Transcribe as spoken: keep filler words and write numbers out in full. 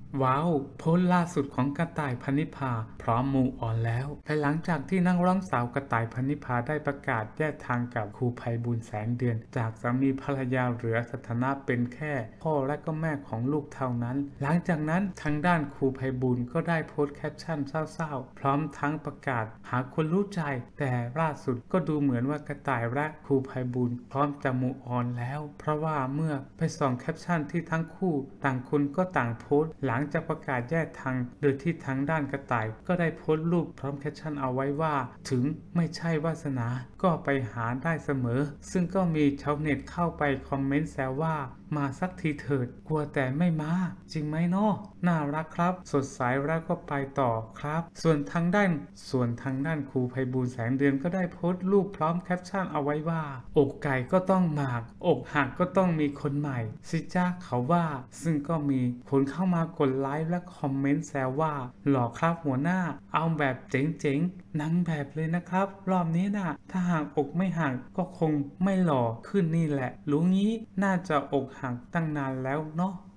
ว้าวโพสต์ล่าสุดของกระต่ายพันนิพาพร้อมมูออนแล้วและหลังจากที่นักร้องสาวกระต่ายพันนิพาได้ประกาศแยกทางกับครูไพบูลย์แสงเดือนจากสามีภรรยาเหลือสถานะเป็นแค่พ่อและก็แม่ของลูกเท่านั้นหลังจากนั้นทางด้านครูไพบูลย์ก็ได้โพสต์แคปชั่นเศร้าๆพร้อมทั้งประกาศหาคนรู้ใจแต่ล่าสุดก็ดูเหมือนว่ากระต่ายและครูไพบูลย์พร้อมจะมูออนแล้วเพราะว่าเมื่อไปส่องแคปชั่นที่ทั้งคู่ต่างคนก็ต่างโพสต์หลังจากประกาศแยกทางโดยที่ทางด้านกระต่ายก็ได้โพสต์รูปพร้อมแคปชั่นเอาไว้ว่าถึงไม่ใช่วาสนาก็ไปหาได้เสมอซึ่งก็มีชาวเน็ตเข้าไปคอมเมนต์แซวว่ามาสักทีเถิดกลัวแต่ไม่มาจริงไหมเนาะน่ารักครับสดใสแล้วก็ไปต่อครับส่วนทางด้านส่วนทางด้านครูไพบูลย์แสงเดือนก็ได้โพสต์รูปพร้อมแคปชั่นเอาไว้ว่าอกไก่ก็ต้องหมากอกหักก็ต้องมีคนใหม่สิจ้าเขาว่าซึ่งก็มีคนเข้ามากดไลค์และคอมเมนต์แซวว่าหล่อครับหัวหน้าเอาแบบเจ๋งๆนางแบบเลยนะครับรอบนี้นะถ้าหากอกไม่หักก็คงไม่หล่อขึ้นนี่แหละรู้งี้น่าจะอกหักตั้งนานแล้วเนาะ